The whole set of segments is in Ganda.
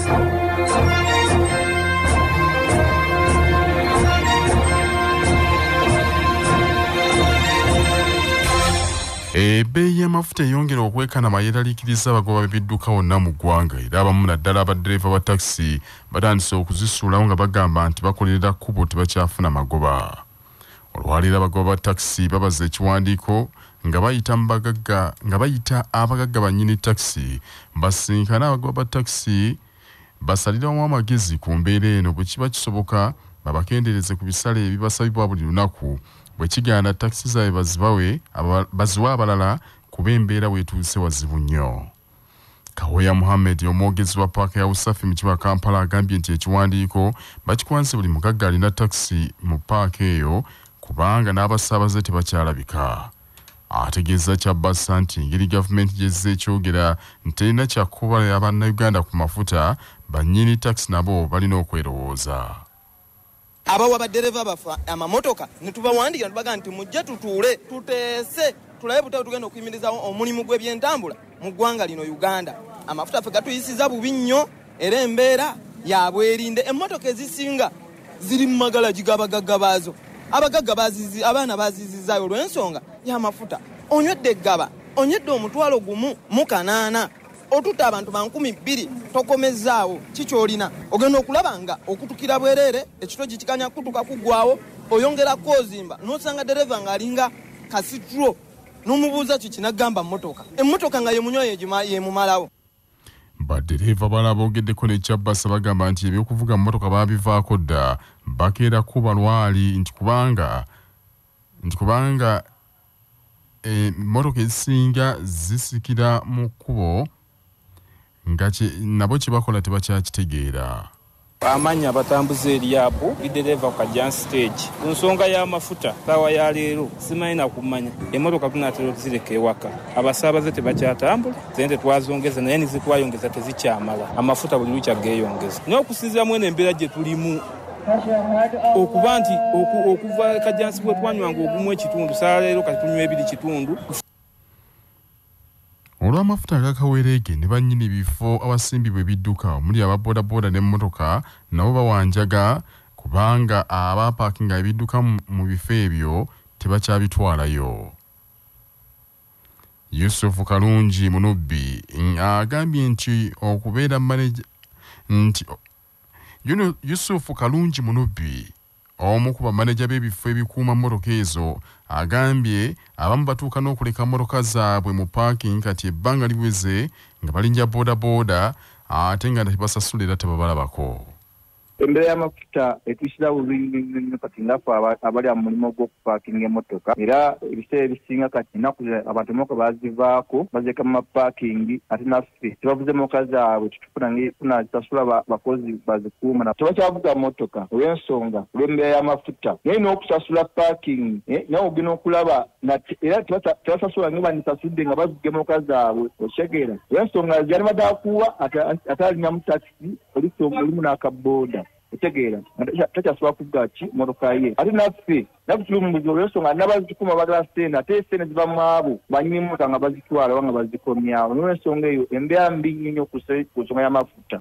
Ebbeeyi y'amafuta eyongera okwekana mayeraliikiriza abagoba b'ebidduka wonna mu ggwanga era abamu naddala abaddereeva ba takisi batandise okuzisuulawo nga bagamba nti bakolerera kkubo tebakyafuna magoba. Olwaleero abagoba ba takisi babaza ekiwandiiko nga bayita abagagga bannyini takisi basinkana abagoba ba takisi basaliramu amagezi ku mbeera eno bwe kiba kisoboka babakendeereze ku bisale ebibasabibwa buli lunaku bwe kigaana takisi zaabwe baziwe abalala kuba embeera weetuuse wazibu nnyo. Kaweya Muhammad omwogezi wa paaka ya Usafi mu kibuga Kampala agambye nti ekiwandiiko bakikwanse buli mugagga alina takisi mu paaka eyo kubanga n'abasaabaze tebakyalabika. Ategeeza Kyabassa nti engeri gavumenti gyezze ekyogera nti terina kyakkuba abannayuganda ku mafuta bannyini takisi nabo balina okwerowooza. Abawa badereva bafa amamotoka nitubawandiika tubaga nti mujje tutuule tuteese tulabe butawe tugenda okuyimiriza omulimu gw'ebyentambula mu ggwanga lino Uganda. Amafuta ffe gatuyisiza bubi nnyo era embeera yabwerinde. Emmotoka ezisinga ziri mu magalagi g'abagagga baazo. Abagagga bazizi abaana bazizizaayo olw'ensonga y'amafuta. Onywedde eggaba onywedde omutwalo gumu mu kanaana otutta abantu ba 200 tokomezaawo kikyolina ogenda okulaba nga okutukira bwerere ekitogi kikanya kutuka kuggwawo oyongerako ozimba n'osanga dereva ng'alinga kasitro n'omubuuza kikinagamba mmotoka emmotoka nga yemunywa yemumalawo. Badereva balala boogeddeko ne Kyabassa bagamba nti ebyokuvuga mmotoka baabivaako dda bakeera kuba lwali nti kubanga emmotoka ezisinga zisikira mu kkubo nga nabo kye bakola tebakyakitegeera. Amanya abatambuza eryapo bidereva ku Kajan stage ku nsonga y'amafuta saawa ya leero simanyi na kumanya emmotoka tunatera okuzireka ewaka abasaabaze tebakyatambula sente twazongeza naye nizitwayongeza tezikyamala amafuta buli lukya geeyongeza naye okusinziira mwene embeera gye tulimu okuba nti okuva Kajansi bwe twanywanga ogumu ekitundu saa leero kati tunywa 2 kitundu. Olw'amafuta agakaweerege ne bannyini bifo abasimbibwa ebidduka omuli ababoodabooda n'emmotoka nabo bawanjaga kubanga abapaakinga ebidduka mu bifo ebyo tebakyabitwalayo. Yusufu Kalungi Munubbi agambye nti okubeera maneja nti Yusufu Kalungi Munubbi omu ku bamaneja b'ebifo ebikuuma mmotoka ezo agambye abamu batuuka n'okuleka mmotoka zaabwe mu paaking kati ebbanga liweze nga balinnya boodabooda ate nga tebasasula era tebabalabako. Embeera y'amafuta etuusira bubi kati ngaffe abali mu mulimu gw'okupaakinga emmotoka era ebiseera ebisinga kati ennaku abantu emmotoka bazivaako bazireka mu mapaakingi ate naffe tebavuze emmotoka zaabwe tetufuna zisasula bakozi bazikuuma tebakyavuga mmotoka olw'ensonga olw'embeera y'amafuta naye n'okusasula paakingi nawe ogenda okulaba era tebasasula nga banisasudde nga bavuga emmotoka zaabwe okitegeera olw'ensonga gyali badaakuwa ate alinyamu takisi olimu n'akabooda otegeera takyasobola kuvuga ki mmotoka ye ate naffe tuli mu buzibu olw'ensonga n'abazikuma bagala sente ate sente ziva mu abo bannyini mmotoka nga bazitwala oba nga bazikomyawo n'olw'ensonga eyo embeera mbi nnyo ku nsonga y'amafuta.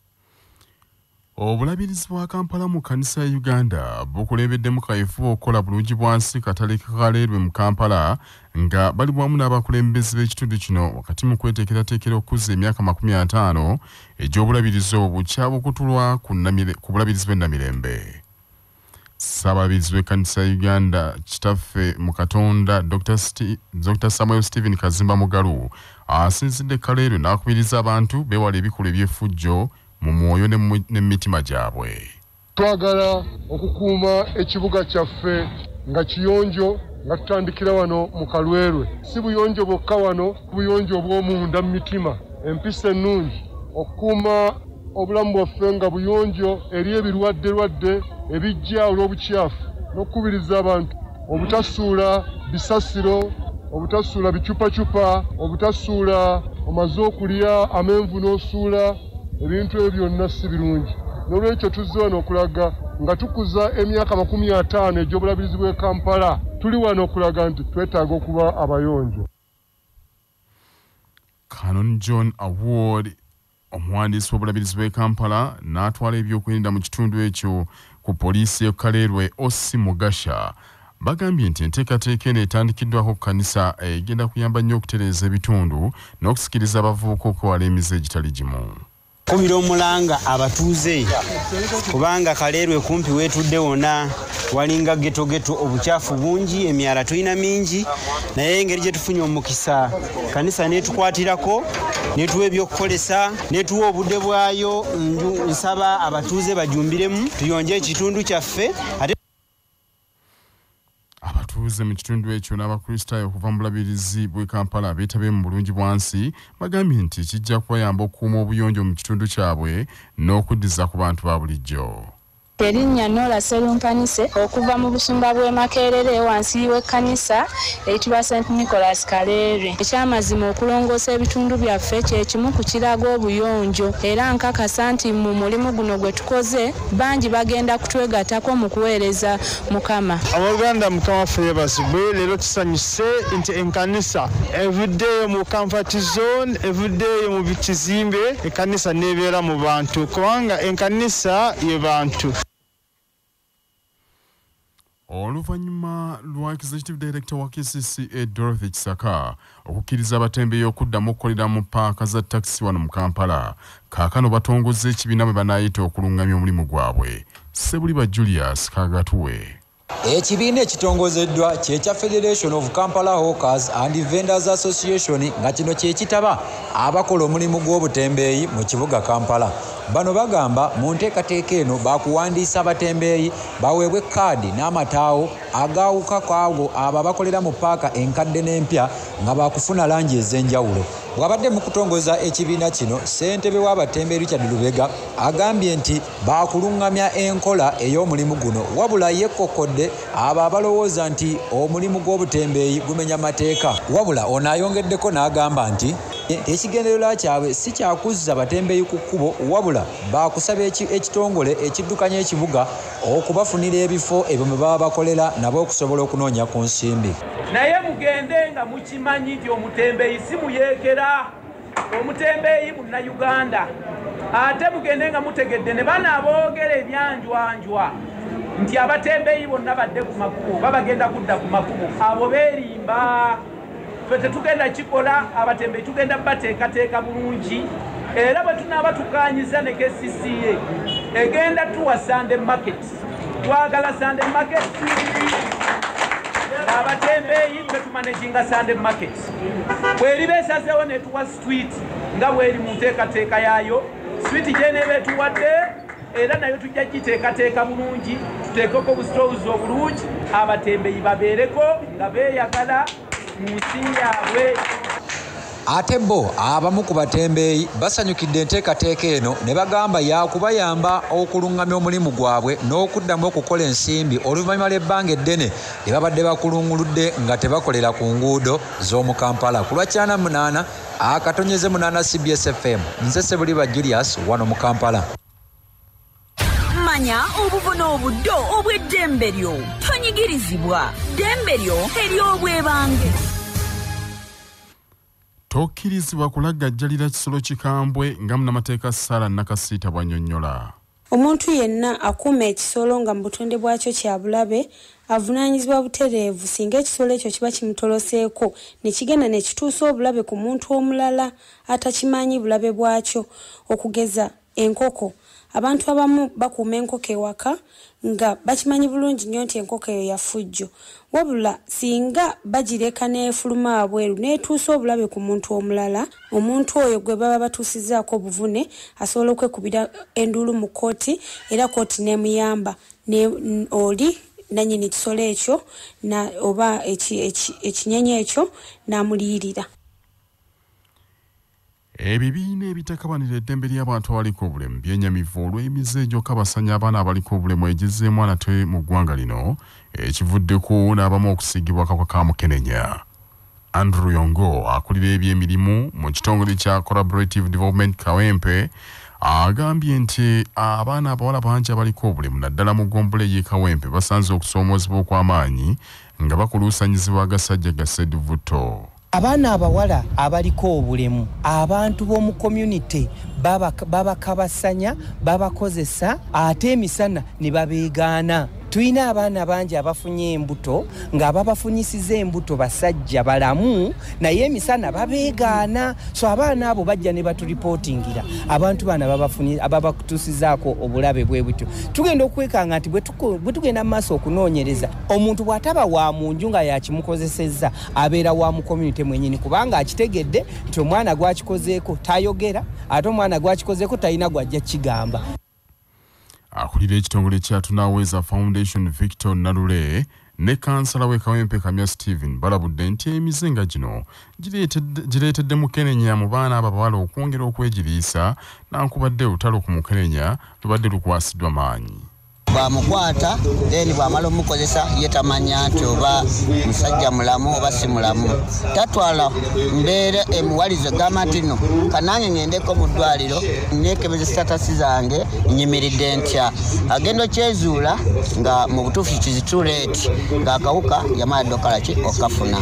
Obulabirizi bwa Kampala mu kkanisa ya Uganda bukulembeddemu kaweefube okukola bulungi bwansi katale kaleerwe mu Kampala nga bali wamu n'abakulembeze b'ekitundu kino wakati mu kweteekerateekera okuzza emyaka 50 egy'obulabirizi obwo bukyabukutulwa ku bulabirizi bw'ennamirembe. Ssaabalabirizi w'ekkanisa ya Uganda kitaffe mu Katonda Dr. Samuel Stephen Kazimba Mugalu asinzidde kaleerwe n'akubiriza abantu beewala ebikolwa eby'effujjo mu mwoyo n'emitima gyabwe. Twagala okukuuma ekibuga kyaffe nga kiyonjo nga tutandikira wano mu Kalwerwe. Si buyonjo bwokka wano, buyonjo obw'omunda mu mitima. Empisa ennungi okukuuma obulamu bwaffe nga buyonjo eri ebirwadde ebijja olw'obukyafu n'okukubiriza abantu obutasuula bisasiro, obutasuula bicupacupa, obutasuula omaze okulya amenvu n'osuula ebintu ebyo byonna si birungi. N'olwekyo tuzze wano okulaga nga tukuza emyaka 50 egy'obulabirizi bw'e Kampala tuli wano okulaga nti twetaaga okuba abayonjo. Canon John Award Omuwandiisi w'obulabirizi bw'e Kampala n'atwala ebyokwerinda mu kitundu ekyo ku poliisi y'e Kaleerwe Ossi Mugasha bagambye nti enteekateeka eno etandikiddwako ku kkanisa egenda kuyamba nnyo okutereeza ebitundu n'okusikiriza abavubuka okuwala emize egitali gimu. Kubira omulanga abatuuze kubanga Kaleerwe kumpi weetudde wonna walinga geto obukyafu bungi emyala tulina mingi naye engeri gye tufunye omukisa kanisa netukwatirako netuwa ebyokukolesa netuwa obudde bwayo. Nsaba abatuuze bajumbiremu tuyonje ekitundu kyaffe. Abatuuze mu kitundu ekyo n'abakristaayo okuva mu bulabirizi bw'e Kampala beetabye mu bulungi bwansi bagambye nti kijja kubayamba okukuuma obuyonjo mu kitundu kyabwe n'okuddiza ku bantu ba bulijjo. Erinnya Nola Serunkanise okuva mu busumba bw'e Makerere wansi w'ekkanisa eyitibwa St. Nicholas Kaleerwe. Ekyamazima okulongoosa ebitundu byaffe kye kimu ku kiraga obuyonjo era nkakasa nti mu mulimu guno gwe tukoze bangi bagenda kutwegattako mu kuweereza Mukama. Abooluganda Mukama waffe yeebazibwe. Leero tusanyuse nti enkanisa evuddeeyo mu comfort zone, evuddeeyo mu kizimbe, ekkanisa neebeera mu bantu kubanga enkanisa ye bantu. Oluvannyuma lwa Executive Director wa KCCA Dorothy Kisaka okukkiriza abatembeeyi okuddamu okukolera mu paaka za takisi wano mu Kampala, kaakano batongoza ekibiina bwe banaayita okulungamya omulimu gwabwe. Sebuliba Julius Kagatuwe. Ekibiina ekitongozeddwa kyekya Federation of Kampala Hawkers and Vendors Association nga kino kyekitaba abakola omulimu gw'obutembeeyi mu kibuga Kampala. Bano bagamba mu nteekateeka eno bakuwandiisa abatembeeyi baweebwe kaadi n'amataawo agaawuka kwabo abo abakolera mu paaka enkadde n'empya nga bakufuna langi ez'enjawulo. Bw'abadde mu kutongoza ekibiina kino, ssentebe w'abatembeeyi Richard Lubega agambye nti bakulungamya enkola ey'omulimu guno wabula yekkokkodde abo abalowooza nti omulimu gw'obutembeeyi gumenya mateeka. Wabula ono ayongeddeko n'agamba nti ekigendererwa kyabwe si kyakuzza batembeeyi ku kkubo wabula bakusaba ekitongole ekiddukanya ekibuga okubafunira ebifo ebyo mwe baba bakolera nabo okusobola okunoonya ku nsimbi. Naye mugende nga mukimanyi nti omutembeeyi si muyeekera, omutembeeyi Munnayuganda. Ate mugende nga mutegedde ne banaboogera ebyanjwanjwa nti abatembeeyi bonna badde ku makubo babagenda kudda ku makubo. Abo beerimba. Ffe tetugenda kikola, abatembeeyi tugenda bateekateeka bulungi era bwe tunaaba tukaanyiza ne KCCA egenda tuwa Sunday market. Twagala Sunday market. Abatembeeyi ffe tumanaginga Sunday market. Bw'eriba esazeewo ne tuwa street nga bw'eri mu nteekateeka yaayo. Street gyeneeba etuwadde era nayo tujja giteekateeka bulungi, tuteekeko obusitowuzi obulungi, abatembeeyi babeereko nga beeyagala mu nsi yaabwe. Ate bo abamu ku batembeeyi basanyukidde enteekateeka eno ne bagamba yakubayamba okulungamya omulimu gwabwe n'okuddamu okukola ensimbi oluvannyuma lw'ebbanga eddene lye babadde bakulunguludde nga tebakolera ku nguudo z'omu Kampala. Ku lwa 8 akatonyeze 8 CBS FM, nze Sebuliba Julius wano mu Kampala. Manya obuvuna obuddo obw'eddembe lyo tonyigirizibwa, ddembe lyo ery'obwebange. Tokkirizibwa kulagajjalira kisolo kikambwe nga munnamateeka Sarah Nakasiita bw'annyonnyola. Omuntu yenna akuuma ekisolo nga mu butonde bwakyo kya bulabe avunaanyizibwa butereevu singa ekisolo ekyo kiba kimutoloseeko ne kigenda ne kituusa obulabe ku muntu omulala atakimanyi bulabe bwakyo. Okugeza enkoko. Abantu abamu bakuuma enkoko ewaka nga bakimanyi bulungi nnyo nti enkoko eyo yafujjo. Wabula singa bagireka n'efuluma abweru n'etuusa obulabe ku muntu omulala, omuntu oyo gwe baba batuusizaako obuvune asobola okwekubira enduulu mu kkooti era kkooti n'emuyamba oli nannyini kisolo ekyo oba ekinyenyi ekyo n'amuliyirira. Ebibiina ebitakabanira eddembe ly'abantu abaliko obulemu byenyamivu olw'emize gyokka basanya abaana abaliko obulemu egizeemu anate mu ggwanga lino ekivuddeko n'abamu okusiigibwa akawuka ka mukenenya. Andrew Yongo akulira ebyemirimu mu kitongole kya Collaborative Development Kawempe agambye nti abaana abawala bangi abaliko obulemu naddala mu ggombole y'e Kawempe basanze okusoomoozebwa okw'amaanyi nga bakuluusanyizibwa agasajja ga Ssedivutto. abaana abawala abaliko obulemu abantu b'omu community babakabasanya babakozesa ate emisana ne babeegaana. Tuyina abaana bangi abafunye embuto ng'ababafunyisiza embuto basajja balamu naye emisana babeegaana. So abaana abo bajja ne baturipotingira abantu bana ababakutuusizaako obulabe bwe butyo. Tugenda okwekanga nti bwe tugenda mu maaso okunoonyereza omuntu bw'ataba wa mu nju nga yakimukozesezza abeera wa mu community mwennyini kubanga akitegedde nti omwana gwakikozeeko tayogera ate omwana gwakikozeeko talina gwajja kigamba. Akulira ekitongole kya Tunaweza Foundation Victor Nalule ne kansala we Kawempe Kamya Steven balabudde nti emizinga gino gireetedde Mukenenya mu baana abawala okwongera okwegiriisa nankubadde olutalo ku Mukenenya lubadde lukwasiddwa maanyi. Bwamukwata then bwamala omukozesa yetamanya nti oba musajja mulamu oba si mulamu. Tatwala mbeera emuwalizo gamba nti no kanange ngendeko mu ddwaliro nekebeza statasi zange nyimiridde ntya. Agenda okyezuula nga mu butuufu kizituleti ng'akawuka yamala ddokalaki okafuna.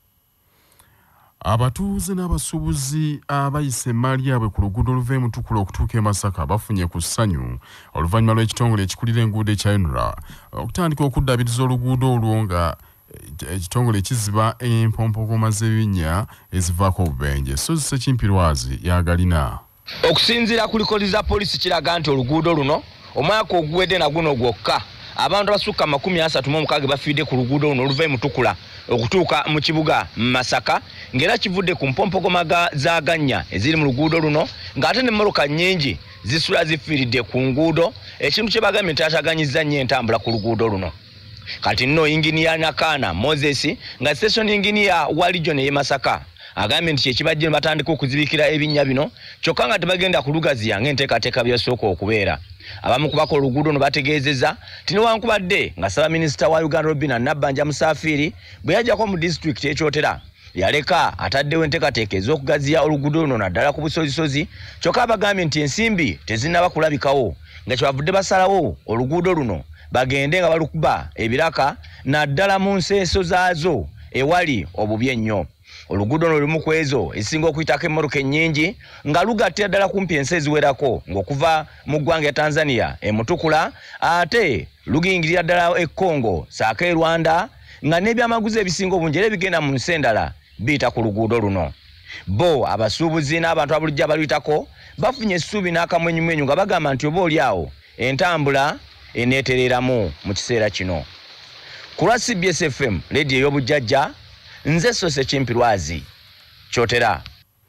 Abatuuze n'abasuubuzi abayise emmaali yaabwe ku luguudo oluva e Mutukula okutuuka e Masaka bafunye ku ssanyu oluvannyuma lw'ekitongole ekikulira enguudo ekya UNRA okutandika okuddaabiriza oluguudo olwo nga ekitongole kiziba empompogoma z'ebinnya ezivaako obubenje. Sozi Ssekimpirwazi yagalina. Okusinziira ku likodi za poliisi kiraga nti oluguudo luno omwaka oguwedde na guno gwokka abantu abasukka 36 bafiidde ku luguudo luno oluva e Mutukula okutuuka mu kibuga Masaka ngera kivudde ku mpompogoma za Eganye eziri mu luguudo luno ng'ate n'emmoloka nnyingi zisula zifiiridde ku nguudo ekintu kye bagambye nti ataganyizza nnyo entambula ku luguudo luno. Kati nno inginiya Nakana Moses nga station inginiya wa region y'e Masaka agambye nti kyekibajje batandika okuzibikira ebinnya bino kyokka nga tebagenda kulugaziya ng'enteekateeka byasooka okubeera. Abamu kubako oluguudo no bategeezezza tinowankubadde nga Ssaabaminisita wa Uganda Robina Nabbanja Musafiri bwe yajjako mu district ekyotera yaleka ataddewo enteekateeka ez'okugaziya oluguudo luno naddala ku busozisozi kyokka bagambye nti ensimbi tezinnaba kulabikawo nga kyebavudde basalawo oluguudo luno bagende nga balukuba ebiraka naddala mu nseeso zaazo ewali obubi ennyo. Oluguudo no lumu ku ezo esinga okuyitako emmoloka ennyingi nga lugattira ddala kumpi ensi eziwerako ng'okuva mu ggwanga ya Tanzania e Mutukula ate lugingirira ddala e Congo saako e Rwanda nga n'ebyamaguzi ebisinga obungi era bigenda mu nsi endala biyita ku luguudo luno. Bo abasuubuzi n'abantu abalujja abaluyitako bafunye essuubi n'akamwenyumwenyu nga bagamba nti oba oliawo entambula eneetereramu mu kiseera kino. Ku lwa CBS FM leediyo ey'obujjajja nze Ssekimpirwazi kyotera.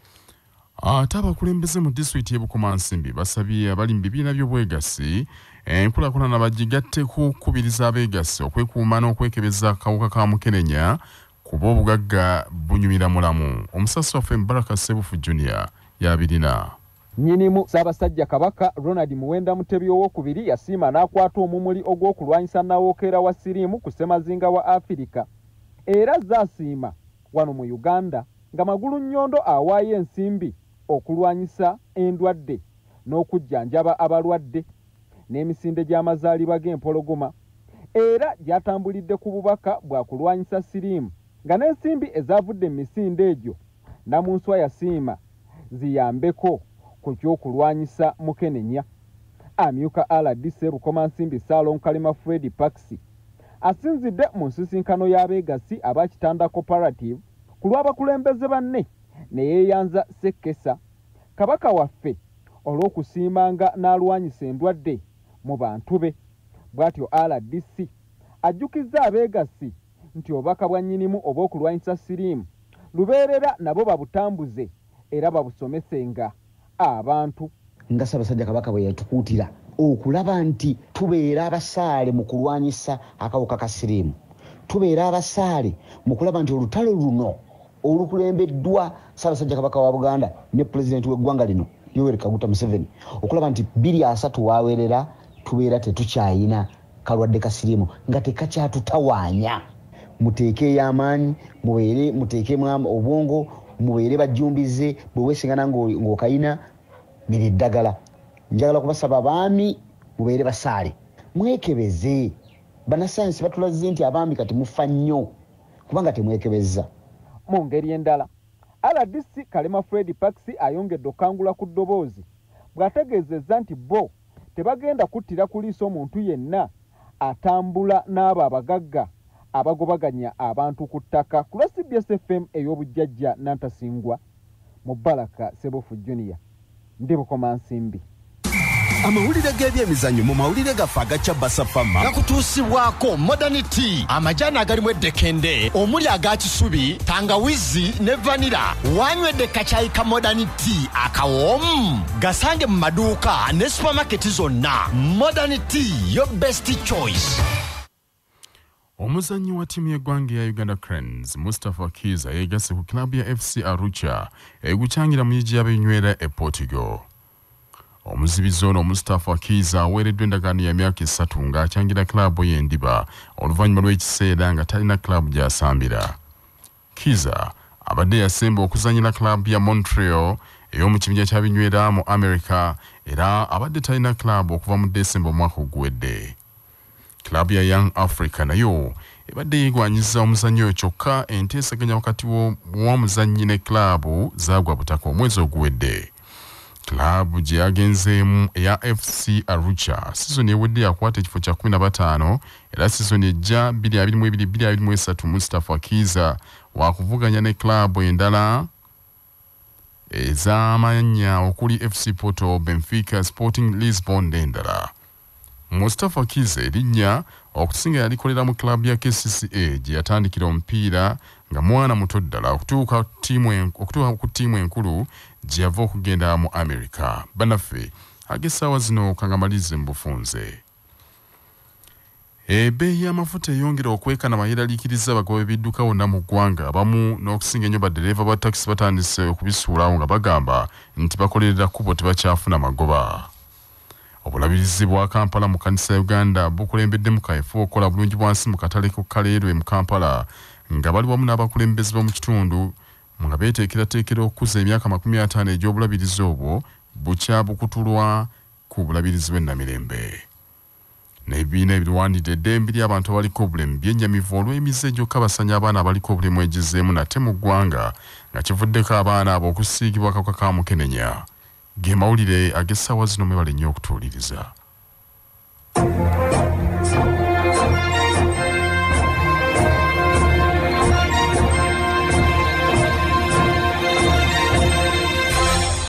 Ate abakulembeze mu disitulikiti y'e Bukomansimbi basabye abali mu bibiina by'obwegassi enkulaakulana bagigatte kukubiriza abeegassi okwekuuma n'okwekebeza akawuka ka Mukenenya kuba obugagga bunyumira mulamu. Omusasi waffe Mbaraka Sebufu Junior yabirina. Nnyinimu Ssaabasajja Kabaka Ronald Muwenda Mutebi owookubiri yasiima n'akwata omumuli ogw'okulwanyisa Nawookeera wa Siriimu ku ssemazinga wa Afirika. Era zaasiima wano mu Uganda nga Magulu Nnyondo awaayo ensimbi okulwanyisa endwadde n'okujjanjaba abalwadde n'emisinde gy'amazaalibwa g'empologoma era gyatambulidde ku bubaka bwa kulwanyisa siriimu nga n'ensimbi ezaavudde mu misinde egyo Namunswa yasiima ziyambeko ku ky'okulwanyisa Mukenenya. Amyuka RDC Bukomansimbi Salon Kalima Fred Paxi asinzidde mu nsisinkano y'abeegassi aba Kitanda Cooperative ku lw'abakulembeze banne ne yeeyanza Sekesa Kabaka waffe olw'okusiimanga n'alwanyisa endwadde mu bantu be. Bw'atyo RDC ajjukizza abeegassi nti obubaka bwa nnyinimu obw'okulwanyisa siriimu lubeerera nabo babutambuze era babusomesenga abantu. Nga Ssaabasajja Kabaka bwe yatukuutira okulaba nti tubeera abasaale mu kulwanyisa akawuka ka siriimu, tubeera abasaale mu kulaba nti olutalo luno olukulembeddwa Ssaabasajja Kabaka wa Buganda ne pulezidenti w'eggwanga lino Yoweri Kaguta Museveni okulaba nti 2 wawerera tubeera tetukyayina kalwadde ka siriimu nga tekakyatutawaanya. Muteeke y'amaanyi muteekemu obwongo mubeere bajjumbize bwe weesingana ng'okayina biri eddagala. Njagala kubasaba abaami mubeere basaale mwekebeze. Bannasayansi batulaze nti abaami kati mufa nnyo kubanga temwekebezza. mu ngeri endala RDC Kalema Fred Paxi ayongedde okangula ku ddoboozi bw'ategeezezza nti bo tebagenda kuttira ku liiso omuntu yenna atambula n'abo abagagga abagobaganya abantu ku ttaka ku lwa CBS FM ey'obujjajja Nantasingwa mu Baraka Sebofu Junior ndi Bukoma Nsimbi. Amawulire g'ebyemizannyo mu mawulire gaffe agaca Basafama gakutuusibwako Modernity amajani agalimu eddekende omuli aga kisubi tangawizi ne vanira wanywedde kacayi ka Modernity akawoomu gasange mu maduuka ne supermarket zonna. Modernity your best choice. Omuzannyi wa ttiimu y'eggwanga ya Uganda Cranes Mustafa Kiza yeegasse ku kilabu ya FC Arusha eguchangira mu yigi y'abenywera e Portugal. Omuzibizi ono Mustafa Kiza aweereddwa endagaano ya myaka 3 ng'akyangira kilabu y'Endiba oluvannyuma lw'ekiseera nga talina kilabu gy'asambira. Kiza abadde yasemba okuzannyira kilabu ya Montreal ey'omu kibinja ky'abenywera mu America era abadde talina kilabu okuva mu Desemba omwaka oguwedde. Kilabu ya Young Africa nayo ebadde yeegwanyiza omuzannyo oyo kyokka enteesaganya wakati w'omuzannyi ne kilabu zaagwa butaka omwezi oguwedde. Kilabu gye yagenzeemu eya FC Arusha sizoni ewedde yakwata ekifo kya 15 era sizoni ejja 2022-2023 Mustafa Kiza wakuvuganya ne kilabu endala ez'amannya okuli FC Porto, Benfica, Sporting Lisbon n'endala. Mustafa Kiza erinnya okusinga yalikolera mu kilabu ya KCCA gye yatandikira omupiira nga mwana muto ddala okutuuka ku ttiimu enkulu gye yava okugenda mu America. Banaffe ag'essaawa zino kangamalize mu bufunze. Ebbeeyi y'amafuta eyongera okwekanama yeeraliikiriza abagoba b'ebidduka wonna mu ggwanga abamu n'okusinga ennyo baddereeva ba takisi batandise okubisuulawo nga bagamba nti bakolerera kkubo tebakyafuna magoba. Obulabirizi bwa Kampala mu kkanisa ya Uganda bukulembeddemu kaweefube okukola bulungi bwansi mu katale ku Kaleerwe mu Kampala nga bali wamu n'abakulembeze b'omu kitundu nga beeteekerateekera okukuza emyaka 50 egy'obulabirizi obwo bukyabukutulwa ku bulabirizi bw'ennamirembe. N'ebibiina ebiwandiidde eddembe ly'abantu abaliko obulemu byennyamivu olw'emize gyokka basanya abaana abaliko obulemu egizeemu nate mu ggwanga nga kivuddeko abaana abo okusiigibwa akawuka ka mukenenya. Ge mawulire ag'essaawa zino mwebale nnyo okutuuliriza.